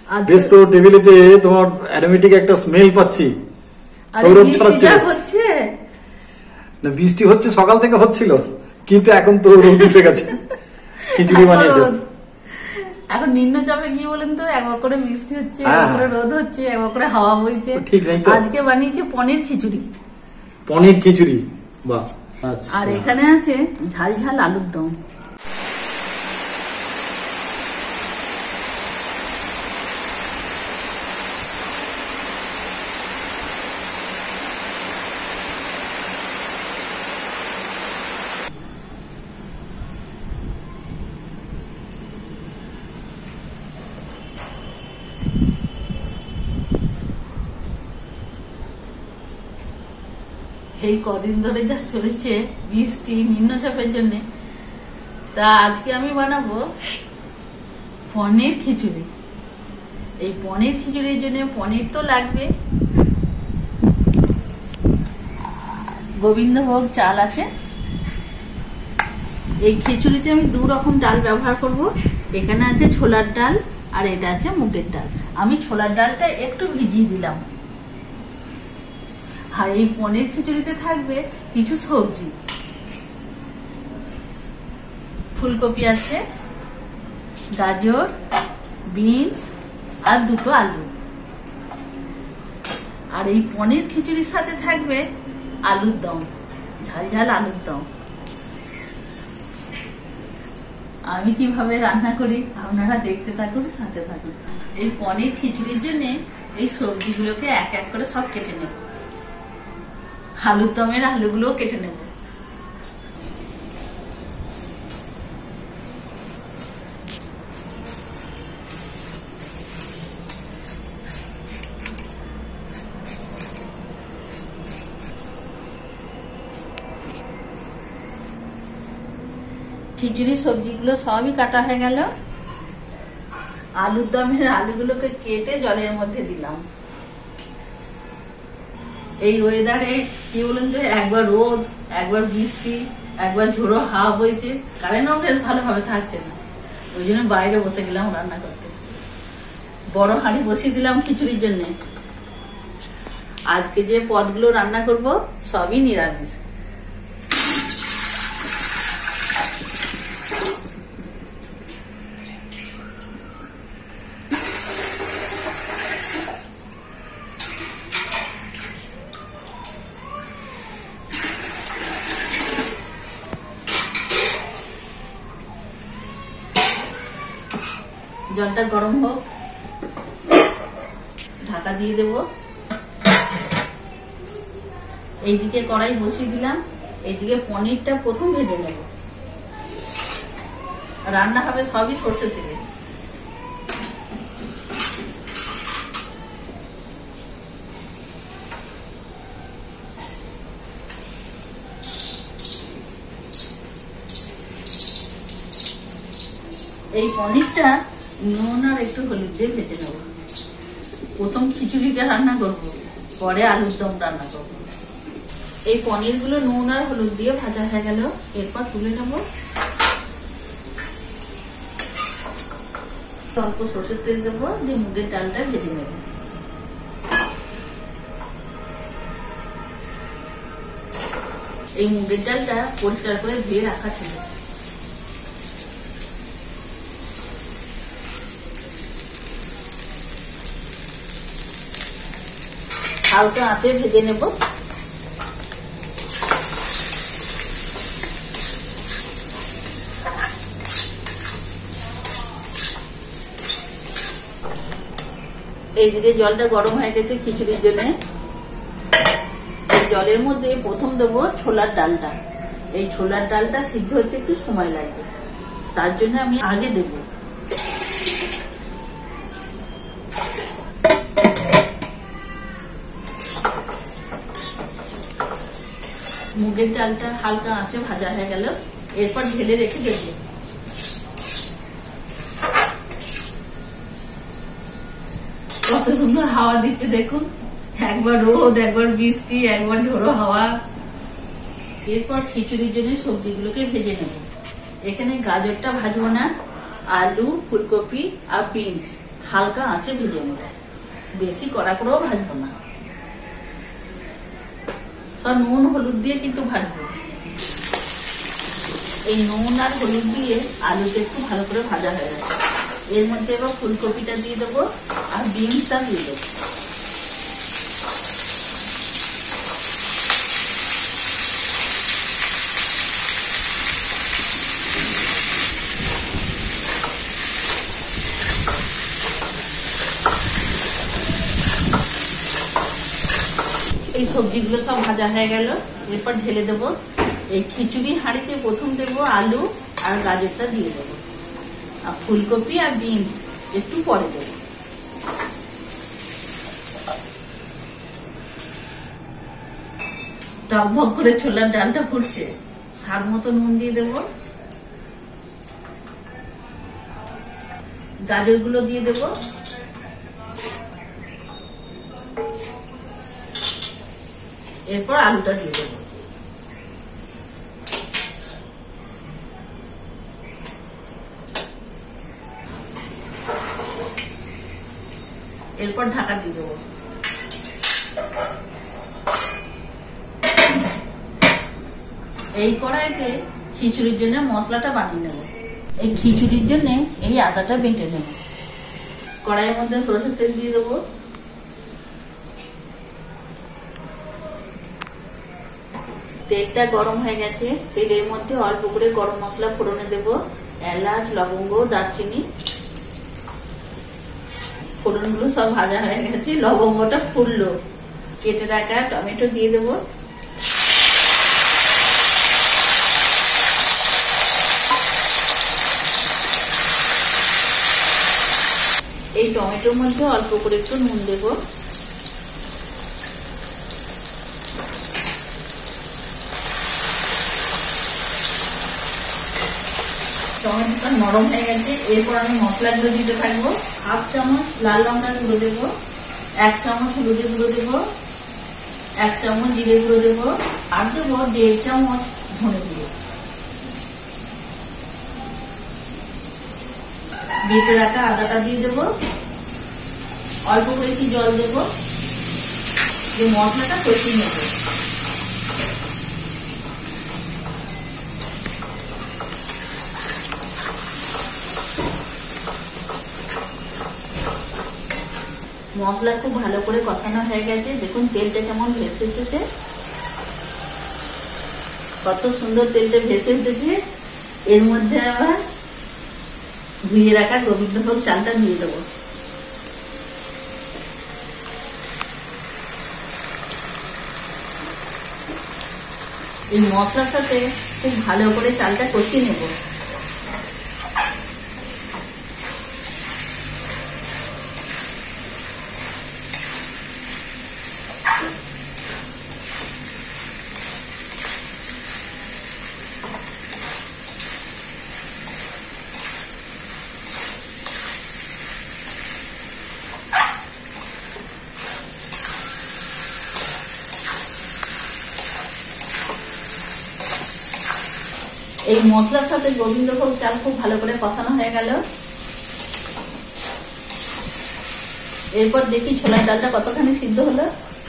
বেশ তো টেবিলেতে তোমার অ্যারোমেটিক একটা স্মেল পাচ্ছি। সৌরভ ছড়াচ্ছে না, বৃষ্টি হচ্ছে সকাল থেকে হচ্ছিল, কিন্তু এখন তো রোদ উঠে গেছে। খিচুড়ি বানিয়েছে এখন নিম্নচাপে কি বলেন তো, একবার করে বৃষ্টি হচ্ছে, একবার করে রোদ হচ্ছে, একবার করে হাওয়া বইছে, ঠিক নেই তো। আজকে বানিয়েছে পনির খিচুড়ি। পনির খিচুড়ি, বাহ। আর এখানে আছে ঝাল ঝাল আলুর দম। এই কদিন ধরে যা চলছে বৃষ্টি নিম্নচাপের জন্য, তা আজকে আমি বানাবো পনির খিচুড়ি। এই পনির খিচুড়ির জন্য পনির তো লাগবে, গোবিন্দভোগ চাল আছে। এই খিচুড়িতে আমি 2 রকম ডাল ব্যবহার করব। এখানে আছে ছোলার ডাল আর এটা আছে মুগের ডাল। আমি ছোলার ডালটা একটু ভিজিয়ে দিলাম। আর এই পনির খিচুড়িতে থাকবে কিছু সবজি, ফুলকপি আছে, গাজর, বিনস আর 2টো আলু। আর এই পনির খিচুড়ির সাথে থাকবে আলুর দম, ঝাল ঝাল আলুর দম। আমি কিভাবে রান্না করি আপনারা দেখতে থাকুন, সাথে থাকুন। এই পনির খিচুড়ির জন্য এই সবজিগুলোকে এক এক করে সব কেটে নেব। আলুর দমের আলুগুলো কেটে নেব। খিচুড়ি সবজিগুলো সবই কাটা হয়ে গেল। আলুর দমের আলুগুলোকে কেটে জলের মধ্যে দিলাম। এই ওয়েদারে কি বলুন তো, একবার রোদ, একবার বৃষ্টি, একবার ঝোড়ো হাওয়া বইছে, কারেন্টও বেশ ভালোভাবে থাকছে না। ওই জন্য বাইরে বসে গেলাম রান্না করতে। বড় হাঁড়ি বসিয়ে দিলাম খিচুড়ির জন্য। আজকে যে পদগুলো রান্না করব সবই নিরামিষ। জলটা গরম হোক, ঢাকা দিয়ে দেব। এইদিকে কড়াই বসিয়ে দিলাম, এইদিকে পনিরটা প্রথম ভেজে নেব। রান্না হবে সবই সরষের তেলে। এই পনিরটা নুন আর একটু হলুদ দিয়ে ভেজে নেব। প্রথম খিচুড়িটা রান্না করব, পরে আলুর দম রান্না করব। এই পনিরগুলো নুন আর হলুদ দিয়ে ভাজা হয়ে গেল, এরপর তুলে নেব। অল্প সরষের তেল দেবো, দিয়ে মুগের ডালটা ভেজে নেব। এই মুগের ডালটা পরিষ্কার করে ধুয়ে রাখা ছিল। হালকা আঁচে ভেজে নেব। এইদিকে জলটা গরম হয়ে গেছে খিচুড়ির জন্য। এই জলের মধ্যে প্রথম দেবো ছোলার ডালটা। এই ছোলার ডালটা সিদ্ধ হতে একটু সময় লাগবে, তার জন্য আমি আগে দেব। মুগের ডালটা হালকা আঁচে ভাজা হয়ে গেল, এরপর ঢেলে রেখে দেব। কত সুন্দর হাওয়া দিচ্ছে দেখুন, একবার রোদ, একবার বৃষ্টি, একবার ঝোড়ো হাওয়া। এরপর খিচুড়ির জন্য সবজিগুলোকে ভেজে নেব। এখানে গাজরটা ভাজবো না, আলু, ফুলকপি আর বিনস হালকা আঁচে ভেজে নেব, বেশি কড়া করেও ভাজবো না। সব নুন হলুদ দিয়ে কিন্তু ভাজবো। এই নুন আর হলুদ দিয়ে আলুটা একটু ভালো করে ভাজা হয়ে গেছে। এর মধ্যে এবার ফুলকপিটা দিয়ে দেবো আর বিনসটা দিয়ে দেবো। এই সবজিগুলো সব ভাজা হয়ে গেল, এরপর ঢেলে দেবো। এই খিচুড়ি হাঁড়িতে প্রথম দেবো আলু আর গাজরটা দিয়ে দেবো, আর ফুলকপি আর বিনস একটু পরে দেবো। টকবক করে ছোলার ডালটা ফুটছে, স্বাদ মতো নুন দিয়ে দেবো। গাজরগুলো দিয়ে দেবো, এরপর আলুটা দিয়ে দেবো। এরপর ঢাকা দিয়ে দেবো। এই কড়াইতে খিচুড়ির জন্য মশলাটা বানিয়ে নেব। এই খিচুড়ির জন্য এই আদাটা বেটে নেব। কড়াইয়ের মধ্যে সরষের তেল দিয়ে দেবো। তেলটা গরম হয়ে গেছে, তেলের মধ্যে অল্প করে গরম মশলা ফোড়নে দেব, এলাচ, লবঙ্গ, দারচিনি। ফোড়নগুলো সব ভাজা হয়ে গেছে, লবঙ্গটা ফুললো। কেটে রাখা টমেটো দিয়ে দেবো। এই টমেটোর মধ্যে অল্প করে একটু নুন দেবো। টমেটোটা নরম হয়ে গেছে, এরপর আমি মশলাগুলো দিতে থাকবো। 1/2 চামচ লাল লঙ্কার গুঁড়ো দেবো, 1 চামচ হলুদের গুঁড়ো দেবো, 1 চামচ জিরে গুঁড়ো দেবো, আর দেবো 1.5 চামচ ধনে গুঁড়ো। বেটে রাখা আদাটা দিয়ে দেবো, অল্প করে একটু জল দেবো, যে মশলাটা কষিয়ে নেবো। মশলা খুব ভালো করে কষানো হয়ে গেছে, দেখুন তেলটা কেমন ভেসে এসেছে, কত সুন্দর তেলটা ভেসে উঠেছে। এর মধ্যে আবার ধুয়ে রাখা গোবিন্দভোগ চালটা দিয়ে দেবো। এই মশলার সাথে খুব ভালো করে চালটা কষিয়ে নেব। এই মশলার সাথে গোবিন্দভোগ চাল খুব ভালো করে কষানো হয়ে গেল। এরপর দেখি ছোলার ডালটা কতখানি সিদ্ধ হলো।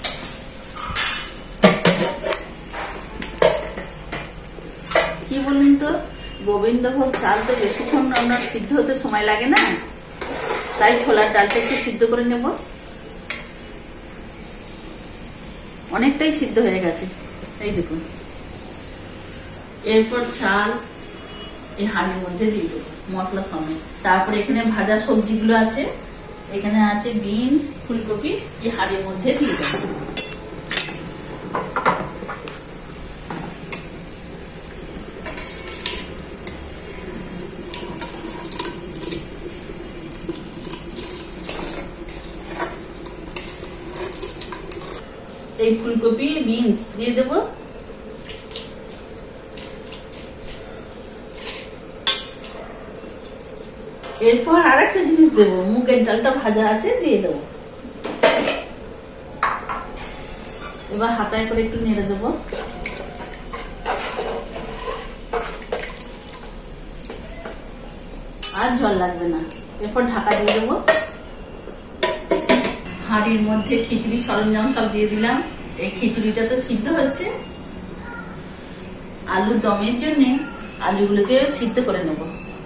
কি বলুন তো, গোবিন্দভোগ চাল তো বেশিক্ষণ আপনার সিদ্ধ হতে সময় লাগে না, তাই ছোলার ডালটা একটু সিদ্ধ করে নেব। অনেকটাই সিদ্ধ হয়ে গেছে, এই দেখুন। এরপর চাল এই হাঁড়ির মধ্যে দিয়ে দেবো মশলা সমেত। তারপরে এখানে ভাজা সবজিগুলো আছে, এখানে আছে বিনস, ফুলকপি, এই হাঁড়ির মধ্যে দিয়ে দেবো। এই ফুলকপি, বিনস দিয়ে দেবো। এরপর আর একটা জিনিস দেবো, মুগের ডালটা ভাজা আছে, দিয়ে দেবো। এবার হাতায় করে একটু নেড়ে দেবো। আর জল লাগবে না। এরপর ঢাকা দিয়ে দেবো। হাঁড়ির মধ্যে খিচুড়ি সরঞ্জাম সব দিয়ে দিলাম। এই খিচুড়িটা তো সিদ্ধ হচ্ছে। আলু দমের জন্য আলুগুলোকে সিদ্ধ করে নেব।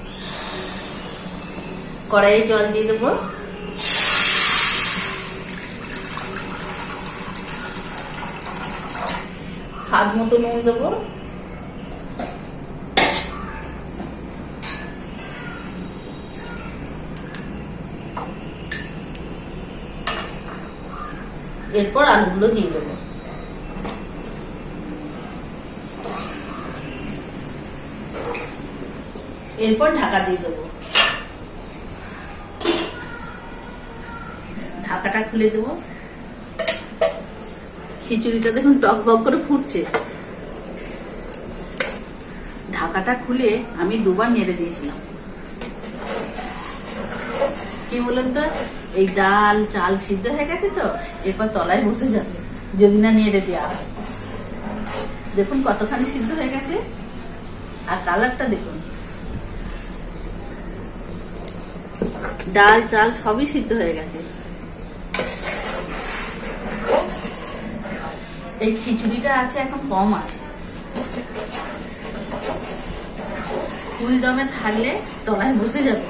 কড়াইয়ে জল দিয়ে দেবো। স্বাদ মতো নুন দেবো। এরপর আলুগুলো দিয়ে দেবো। এরপর ঢাকা দিয়ে দেবো। ঢাকাটা খুলে দেবো। খিচুড়িটা দেখুন টক বক করে ফুটছে। ঢাকাটা খুলে আমি দুবার নেড়ে দিয়েছিলাম। কি বলেন তো, এই ডাল চাল সিদ্ধ হয়ে গেছে তো, এরপর তলায় বসে যাবে যদি না নেড়ে দেওয়া। দেখুন কতখানি সিদ্ধ হয়ে গেছে, আর কালারটা দেখুন। ডাল চাল সবই সিদ্ধ হয়ে গেছে। এই খিচুড়িটা আছে এখন কম আছে। ফুল দমে থাকলে তলায় বসে যাবে।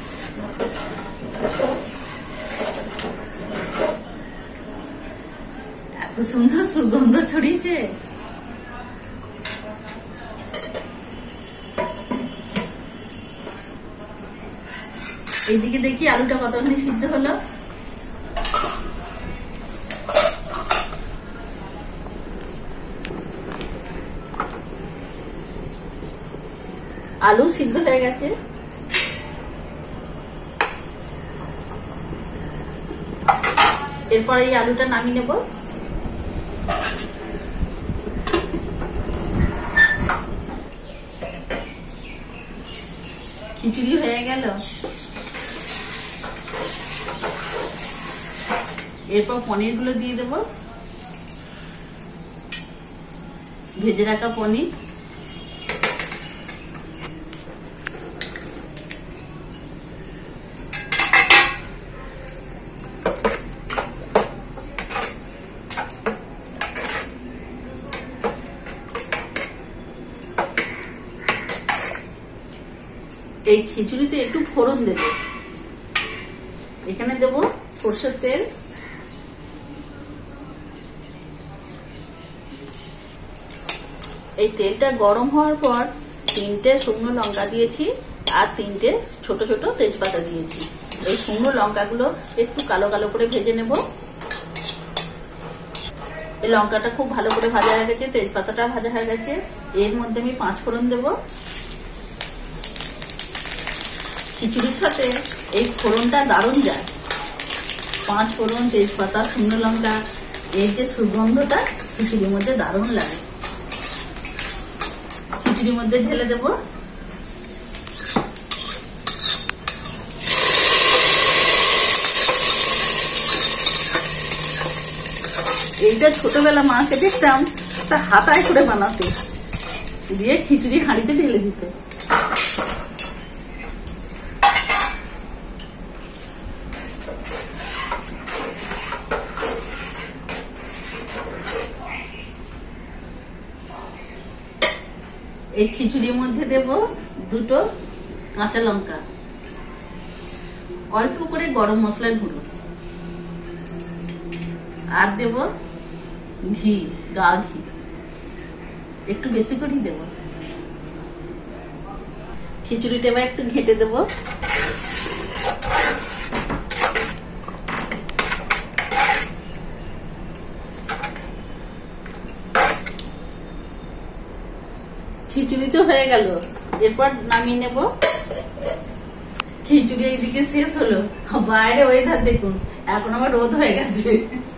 এত সুন্দর সুগন্ধ ছড়িয়েছে। এইদিকে দেখি আলুটা কতখানি সিদ্ধ হলো। আলু সিদ্ধ হয়ে গেছে। এরপর এই আলুটা নামিয়ে নেব। খিচুড়ি হয়ে গেল। এরপর পনির গুলো দিয়ে দেব। ভেজে রাখা পনির। এই খিচুড়িতে একটু ফোড়ন দেব। এখানে দেব সরষের তেল, এই তেলটা গরম হওয়ার পর 3টে শুকনো লঙ্কা দিয়েছি আর 3টে ছোট ছোট তেজপাতা দিয়েছি। এই শুকনো লঙ্কাগুলো একটু কালো কালো করে ভেজে নেব। এই লঙ্কাটা খুব ভালো করে ভাজা হয়ে গেছে, তেজপাতাটা ভাজা হয়ে গেছে। এর মধ্যে আমি 5 ফোড়ন দেব। খিচুড়ির সাথে এই ফোড়নটা দারুণ যায়। 5 ফোড়ন, তেজপাতা, শুকনো লঙ্কা, এই যে সুগন্ধটা খিচুড়ির মধ্যে দারুণ লাগে। খিচুড়ির মধ্যে ঢেলে দেব। এইটা ছোটবেলা মাকে দেখতাম তা হাতায় করে বানাতে, দিয়ে খিচুড়ি হাঁড়িতে ঢেলে দিত। এই খিচুড়ির মধ্যে দেব 2টো কাঁচা লঙ্কা, অল্প করে গরম মশলার গুঁড়ো, আর দেব ঘি, গা ঘি, একটু বেশি করেই দেব। খিচুড়িটা এবার একটু ঘেঁটে দেব। খিচুড়ি তো হয়ে গেল, এরপর নামিয়ে নেব। খিচুড়ি এইদিকে শেষ হলো, বাইরে ওয়েদার দেখুন, এখন আবার রোদ হয়ে গেছে।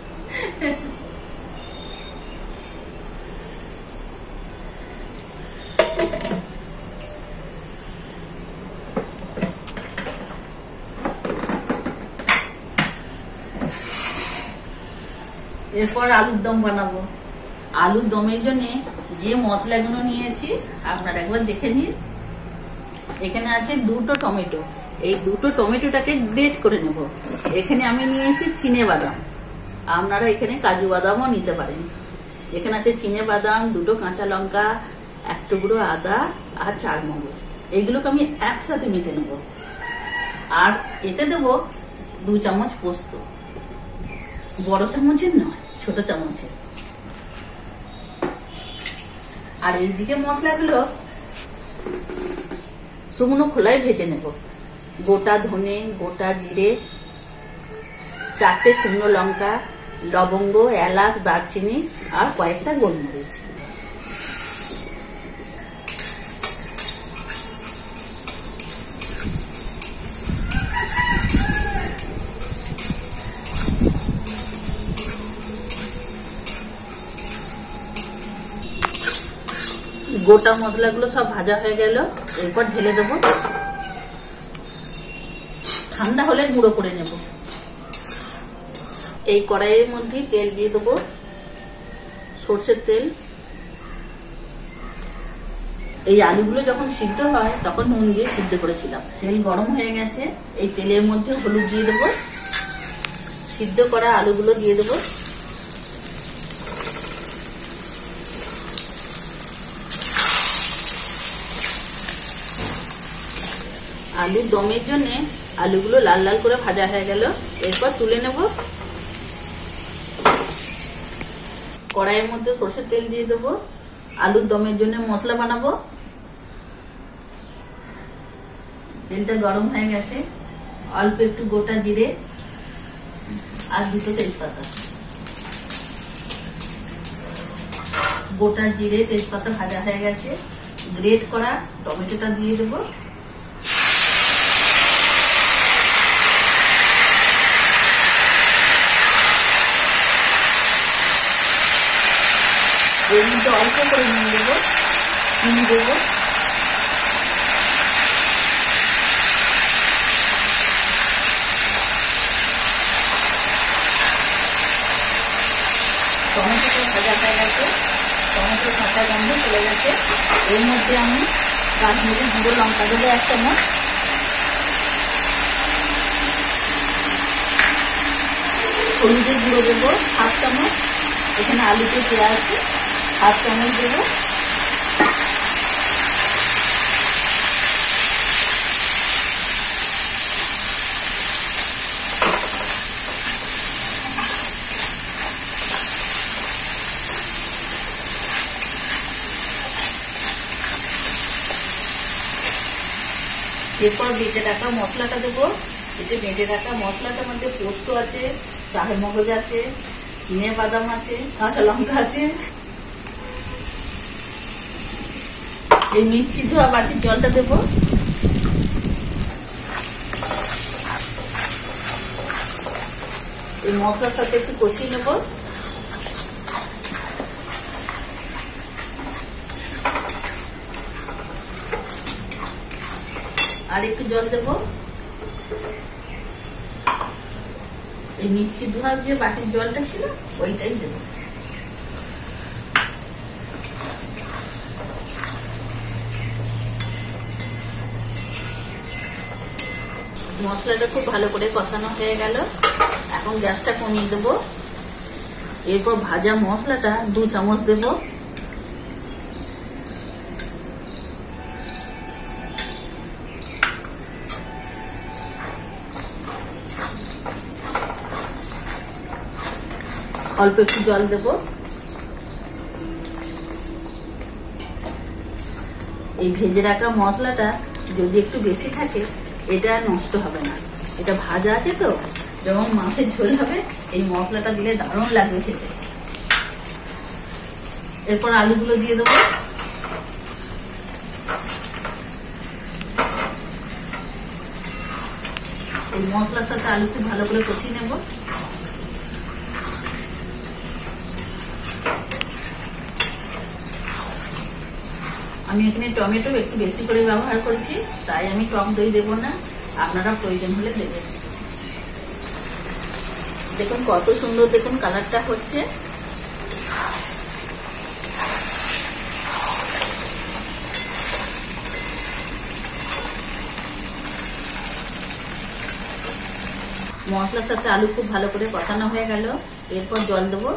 এরপর আলুর দম বানাবো। আলুর দমের জন্য যে মশলাগুলো নিয়েছি আপনারা একবার দেখে নিন। এখানে আছে 2টো টমেটো, এই 2টো টমেটোটাকে গ্রেট করে নেব। এখানে আমি নিয়েছি চিনে বাদাম, আপনারা এখানে কাজু বাদামও নিতে পারেন। এখানে আছে চিনে বাদাম, 2টো কাঁচা লঙ্কা, 1 টুকরো আদা আর 4 মগজ। এইগুলোকে আমি একসাথে মেখে নেব। আর এতে দেব 2 চামচ পোস্ত, বড় চামচের নয়, ছোট চামচের। আর এইদিকে মশলাগুলো শুকনো খোলায় ভেজে নেব। গোটা ধনে, গোটা জিরে, 4টে শুকনো লঙ্কা, লবঙ্গ, এলাচ, দারচিনি আর কয়েকটা গোলমরিচ। গোটা মশলাগুলো সব ভাজা হয়ে গেল, এরপর ঢেলে দেবো। ঠান্ডা হলে গুঁড়ো করে নেব। এই কড়াইয়ের মধ্যে তেল দিয়ে দেবো, সরষের তেল। এই আলুগুলো যখন সিদ্ধ হয় তখন নুন দিয়ে সিদ্ধ করেছিলাম। তেল গরম হয়ে গেছে, এই তেলের মধ্যে হলুদ দিয়ে দেবো, সিদ্ধ করা আলুগুলো দিয়ে দেবো। আলুর দমের জন্য আলুগুলো লাল লাল করে ভাজা হয়ে গেল, এরপর তুলে নেব। কড়াইয়ের মধ্যে সরষের তেল দিয়ে দেবো। আলুর দমের জন্য মশলা বানাবো। তেলটা গরম হয়ে গেছে, অল্প একটু গোটা জিরে আর 2টো তেজপাতা। গোটা জিরে, তেজপাতা ভাজা হয়ে গেছে, গ্রেট করা টমেটোটা দিয়ে দেবো। এর মধ্যে অল্প করে নিয়ে দেবো, চিনি দেবো। টমেটোটা ভাজা হয়ে গেছে, টমেটোর কাঁচা গন্ধ চলে গেছে। এর মধ্যে আমি কাশ্মীরি গুঁড়ো লঙ্কা দেবো 1 চামচ, হলুদের গুঁড়ো দেবো 1/2 চামচ। এখানে আলুতে দেওয়া আছে, 1/2 চামচ দেবো। এরপর বেটে রাখা মশলাটা দেবো। এতে বেটে রাখা মশলাটার মধ্যে পোস্ত আছে, 4 মগজ আছে, চিনে বাদাম আছে, কাঁচা লঙ্কা আছে। এই মিক্সি ধোয়া বাটির জলটা দেবো। এই মশলার সাথে একটু কষিয়ে নেব। আর একটু জল দেবো। এই মিক্সি ধোয়া যে বাটির জলটা ছিল ওইটাই দেব। মশলাটা খুব ভালো করে কষানো হয়ে গেল, এখন গ্যাসটা কমিয়ে দেব। এরপর ভাজা মশলাটা 2 চামচ দেব। অল্প একটু জল দেব। এই ভেজে রাখা মশলাটা যদি একটু বেশি থাকে এটা নষ্ট হবে না, এটা ভাজা আছে তো, যখন মাছের ঝোল হবে এই মশলাটা দিলে দারুণ লাগবে খেতে। এরপর আলুগুলো দিয়ে দেবো। এই মশলার সাথে আলু খুব ভালো করে কষিয়ে নেব। আমি এখানে টমেটো একটু বেশি করে ব্যবহার করেছি, তাই আমি টক দই দেবো না, আপনারা প্রয়োজন হলে দেবেন। দেখুন কত সুন্দর, দেখুন কালারটা হচ্ছে। মশলার সাথে আলু খুব ভালো করে কষানো হয়ে গেল। এরপর জল দেবো।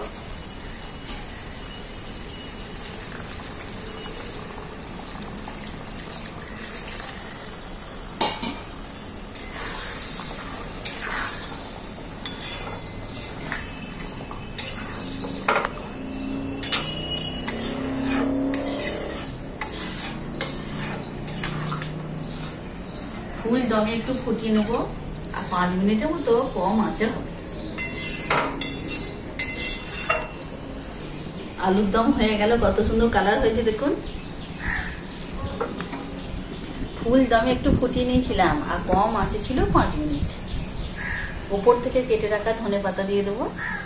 ফুল দমে একটু ফুটিয়ে নেবো, আর 5 মিনিটের মতো কম আঁচে হবে। আলুর দম হয়ে গেল, কত সুন্দর কালার হয়েছে দেখুন। ফুল দমে একটু ফুটিয়ে নিয়েছিলাম, আর কম আঁচে ছিল 5 মিনিট। উপর থেকে কেটে রাখা ধনে পাতা দিয়ে দেবো।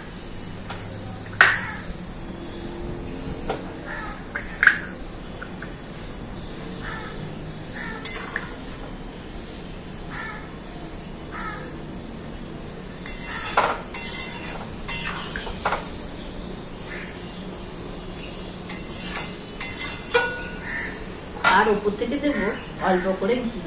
আর উপর থেকে দেবো অল্প করে ঘি।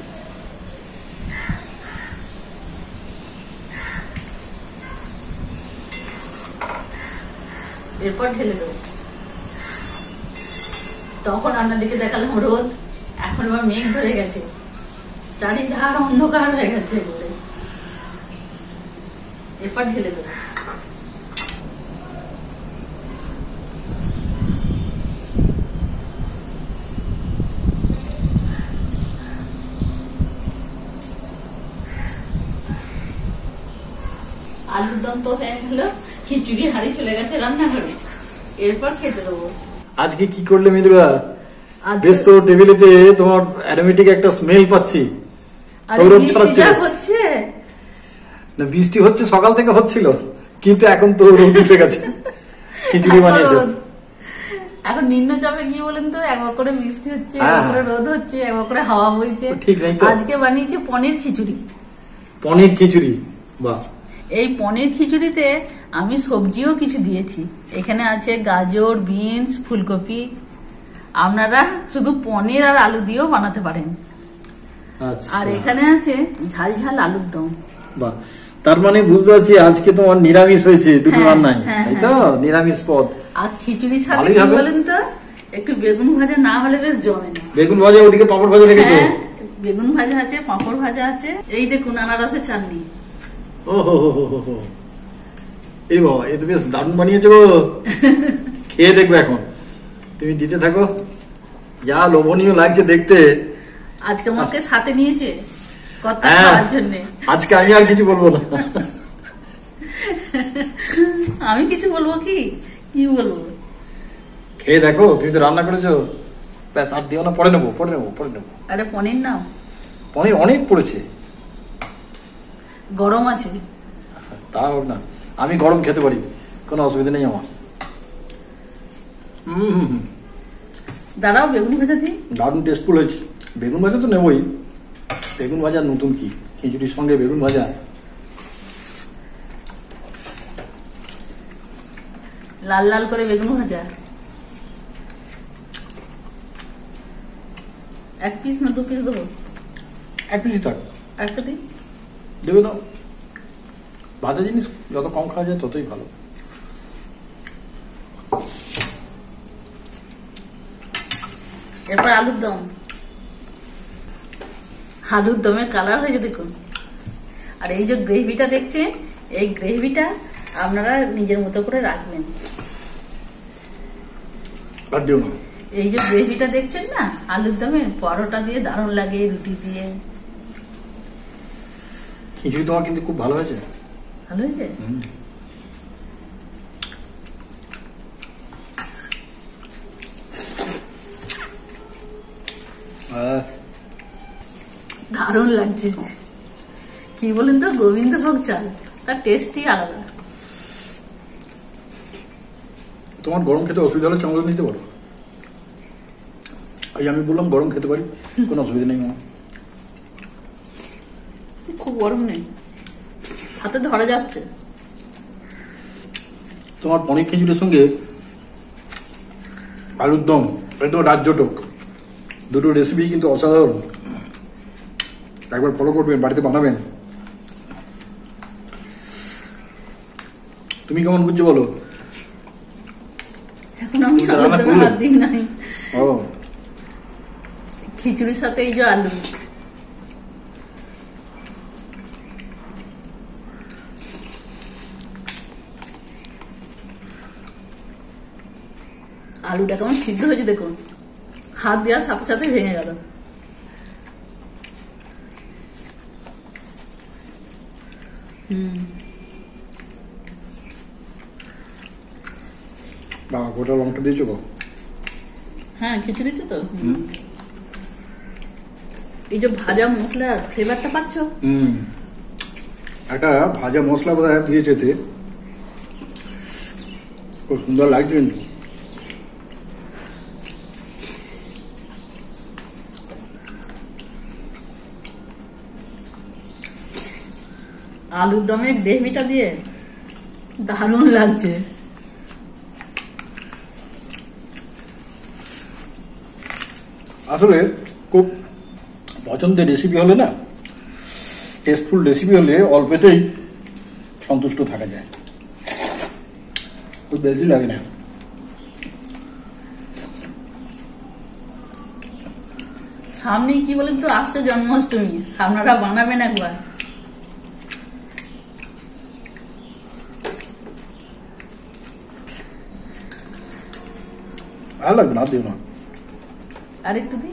এরপর ঢেলে দেবো। তখন আপনাদেরকে দেখালাম রোদ, এখন আবার মেঘ ধরে গেছে, চারিধার অন্ধকার হয়ে গেছে। এরপর ঢেলে দেবো। আলুর দম তো হয়ে গেল, খিচুড়ি হাঁড়ি চলে গেছে রান্নাঘরে। এরপর খেতে দেবো। আজকে কি করলে মৃদুলা? বেশ তো টেবিলেতে তোমার অ্যারোমেটিক একটা স্মেল পাচ্ছি। সৌরভ ছড়াচ্ছে হচ্ছে না, বৃষ্টি হচ্ছে, সকাল থেকে হচ্ছিল, কিন্তু এখন তো রোদ উঠে গেছে। খিচুড়ি বানিয়েছে। এখন নিম্নচাপে কি বলেন তো, একবার করে বৃষ্টি হচ্ছে, একবার করে রোদ হচ্ছে, একবার করে হাওয়া বইছে। ঠিক নেই তো। আজকে বানিয়েছে পনির খিচুড়ি। পনির খিচুড়ি, বাহ। এই পনির খিচুড়িতে আমি সবজিও কিছু দিয়েছি। এখানে আছে গাজর, বিনস, ফুলকপি। আপনারা শুধু পনির আর আলু দিয়েও বানাতে পারেন। আর এখানে আছে ঝাল ঝাল আলুর দম। বাহ, তার মানে বুঝতে পারছি আজকে তোমার নিরামিষ হয়েছে দুটো রান্নায়, তাই তো? নিরামিষ পদ। আর খিচুড়ির সাথে কি বলেন তো, একটু বেগুন ভাজা না হলে বেশ জমে না। বেগুন ভাজা, ওদিকে পাপড় ভাজা রেখেছো? বেগুন ভাজা আছে, পাপড় ভাজা আছে। এই দেখুন আনারসের চাটনি। ও হো হো হো হো, এই বাবা, এ তো বেশ দারুণ বানিয়েছো গো। খেয়ে দেখবে এখন, তুমি দিতে থাকো। যা লোভনীয় লাগছে দেখতে। আজকে আমাকে সাথে নিয়েছে কথা খাওয়ার জন্য। আজকে আমি আর কিছু বলবো না। আমি কিছু বলবো কি বলবো? খেয়ে দেখো, তুমি তো রান্না করেছো। ব্যাস, আর দিও না, পরে নেবো। আরে পনির নাও। পনির অনেক পড়েছে, গরম আছে। তা হোক না, আমি গরম খেতে পারি, কোনো অসুবিধা নেই আমার। দাঁড়াও, বেগুন ভাজা দিই। দারুণ টেস্টফুল হয়েছে। বেগুন ভাজা তো নেবই। বেগুন ভাজা নতুন কি, খিচুড়ির সঙ্গে বেগুন ভাজা। লাল লাল করে বেগুন ভাজা। 1 পিস না 2 পিস দেবো? 1 পিসই থাক। একটা দিই। দেবে দাও। ভাজা জিনিস যত কম খাওয়া যায় ততই ভালো। এরপর আলুর দম। আলুর দমের কালার হয়েছে দেখুন। আর এই যে গ্রেভিটা দেখছেন, এই গ্রেভিটা আপনারা নিজের মতো করে রাখবেন। এই যে গ্রেভিটা দেখছেন না আলুর দমে, পরোটা দিয়ে দারুণ লাগে, রুটি দিয়ে। খিচুড়ি তোমার কিন্তু খুব ভালো হয়েছে। ভালো হয়েছে? দারুণ লাগছে। কি বলেন তো, গোবিন্দভোগ চাল, তার টেস্টই আলাদা। তোমার গরম খেতে অসুবিধা হলে চামচ নিতে পারো। আমি বললাম গরম খেতে পারি, কোনো অসুবিধা নেই। খুব গরম নেই, হাতে ধরা যাচ্ছে। তোমার পনির খিচুড়ির সঙ্গে আলুর দম একদম রাজ্যটক, দুটো রেসিপি কিন্তু অসাধারণ। একবার ফলো করবেন, বাড়িতে বানাবেন। তুমি কেমন বুঝছো বলো? এখন আমি আলুর দমে হাত দিই নাই। ও, খিচুড়ির সাথে এই যে আলু, আলুটা কেমন সিদ্ধ হয়েছে দেখুন, হাত দেওয়ার সাথে সাথে ভেঙে গেল। বাবা গোটা লঙ্কা দিয়েছো গো? হ্যাঁ, খিচুড়িতে তো এই যে ভাজা মশলার ফ্লেভারটা পাচ্ছ। একটা ভাজা মশলা বোধহয় দিয়েছে, খুব সুন্দর লাগছে কিন্তু। আলুর দমে গ্রেভিটা দিয়ে দারুণ লাগছে। আসলে খুব পছন্দের রেসিপি হলে না, টেস্টফুল রেসিপি হলে অল্পতেই সন্তুষ্ট থাকা যায়, খুব বেশি লাগে না। সামনে কি বলেন তো, আসছে জন্মাষ্টমী, আপনারা বানাবেন একবার। ভালো লাগবে না, দিও না। আর একটু দিই।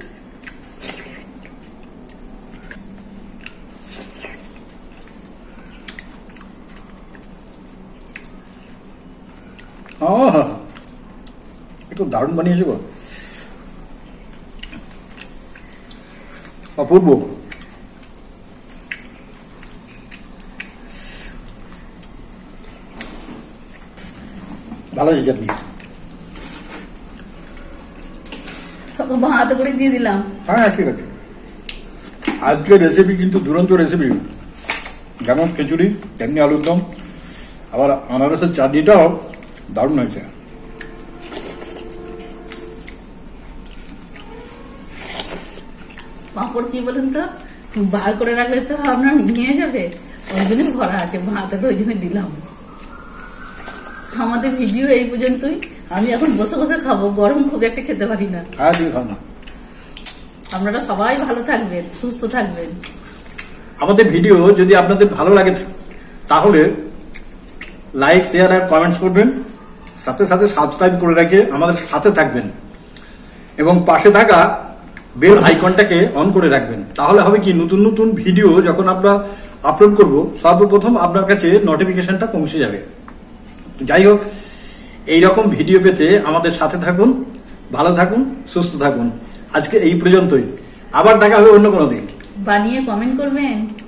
একটু দারুণ বানিয়েছো গো, অপূর্ব। ভালো হয়েছে চাটনি। হাতে করে দিয়ে দিলাম। হ্যাঁ ঠিক আছে। আজকের রেসিপি কিন্তু দুরন্ত রেসিপি, যেমন খিচুড়ি তেমনি আলুর দম, আবার আনারসের চাটনিটাও দারুণ হয়েছে। পাঁপড় কি বলেন তো, বার করে রাখলে তো আপনার নিয়ে যাবে, ওই জন্য ভরা আছে, ভাতে ওই জন্য দিলাম। আমাদের ভিডিও এই পর্যন্তই। আমি এখন বসে বসে খাবো, গরম খুব একটা খেতে পারি না। আপনারা সবাই ভালো থাকবেন, সুস্থ থাকবেন। আমাদের ভিডিও যদি আপনাদের ভালো লাগে তাহলে লাইক, শেয়ার আর কমেন্টস করবেন, সাথে সাথে সাবস্ক্রাইব করে রেখে আমাদের সাথে থাকবেন এবং পাশে থাকা বেল আইকনটাকে অন করে রাখবেন। তাহলে হবে কি, নতুন নতুন ভিডিও যখন আমরা আপলোড করব সর্বপ্রথম আপনার কাছে নোটিফিকেশনটা পৌঁছে যাবে। যাই হোক, এইরকম ভিডিও পেতে আমাদের সাথে থাকুন, ভালো থাকুন, সুস্থ থাকুন। আজকে এই পর্যন্তই, আবার দেখা হবে অন্য কোনো দিন। বানিয়ে কমেন্ট করবেন।